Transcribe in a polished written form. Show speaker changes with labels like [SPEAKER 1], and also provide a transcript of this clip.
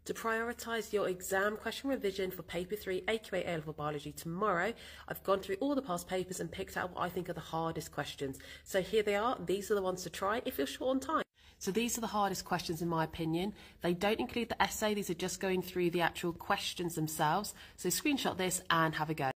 [SPEAKER 1] To prioritise your exam question revision for paper 3 AQA A-level biology tomorrow, I've gone through all the past papers and picked out what I think are the hardest questions. So here they are. These are the ones to try if you're short on time. So these are the hardest questions in my opinion. They don't include the essay. These are just going through the actual questions themselves. So screenshot this and have a go.